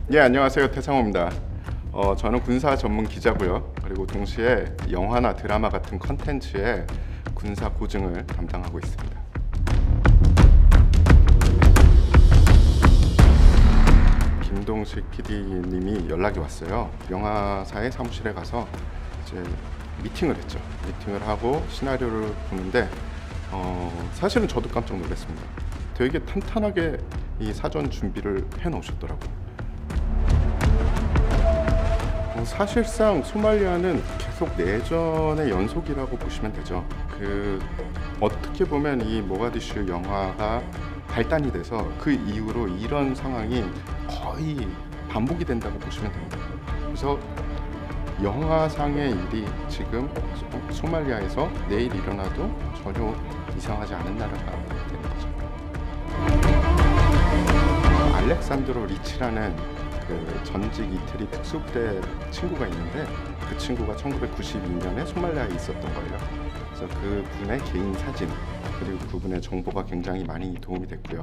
예, 안녕하세요. 태상호입니다. 저는 군사 전문 기자고요. 그리고 동시에 영화나 드라마 같은 컨텐츠의 군사 고증을 담당하고 있습니다. 김동식 PD님이 연락이 왔어요. 영화사의 사무실에 가서 이제 미팅을 했죠. 미팅을 하고 시나리오를 보는데 사실은 저도 깜짝 놀랐습니다. 되게 탄탄하게 이 사전 준비를 해 놓으셨더라고요. 사실상 소말리아는 계속 내전의 연속이라고 보시면 되죠. 어떻게 보면 이 모가디슈 영화가 발단이 돼서 그 이후로 이런 상황이 거의 반복이 된다고 보시면 됩니다. 그래서 영화상의 일이 지금 소말리아에서 내일 일어나도 전혀 이상하지 않은 나라가 되는 거죠. 알렉산드로 리치라는 전직 이태리 특수부대 친구가 있는데 그 친구가 1992년에 소말리아에 있었던 거예요. 그래서 그분의 개인 사진 그리고 그분의 정보가 굉장히 많이 도움이 됐고요.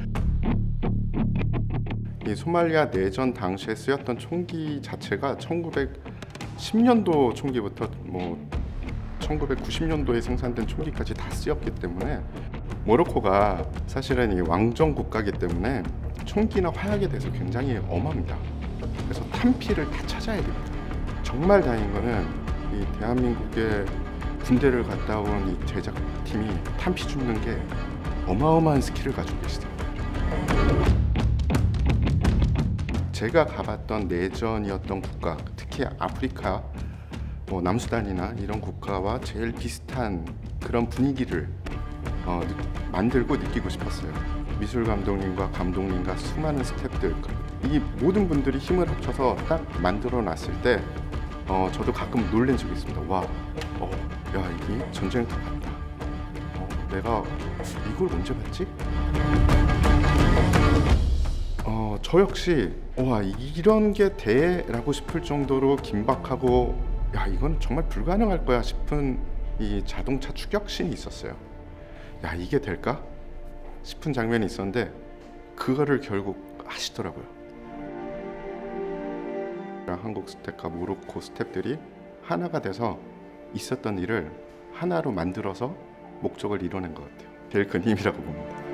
이 소말리아 내전 당시에 쓰였던 총기 자체가 1910년도 총기부터 1990년도에 생산된 총기까지 다 쓰였기 때문에 모로코가 사실은 이 왕정 국가이기 때문에 총기나 화약에 대해서 굉장히 엄합니다. 그래서 탄피를 다 찾아야 됩니다. 정말 다행인 거는 이 대한민국의 군대를 갔다 온 이 제작팀이 탄피 줍는 게 어마어마한 스킬을 가지고 계시더라고요. 제가 가봤던 내전이었던 국가, 특히 아프리카, 남수단이나 이런 국가와 제일 비슷한 그런 분위기를 만들고 느끼고 싶었어요. 미술 감독님과 감독님과 수많은 스태프들, 이 모든 분들이 힘을 합쳐서 딱 만들어 놨을 때 저도 가끔 놀란 적이 있습니다. 와, 야, 이게 전쟁터 같다. 내가 이걸 언제 봤지? 저 역시 와, 이런 게 돼라고 싶을 정도로 긴박하고 야, 이건 정말 불가능할 거야 싶은 이 자동차 추격신이 있었어요. 야, 이게 될까? 싶은 장면이 있었는데 그거를 결국 하시더라고요. 한국 스태프와 모로코 스태프들이 하나가 돼서 있었던 일을 하나로 만들어서 목적을 이뤄낸 것 같아요. 제일 큰 힘이라고 봅니다.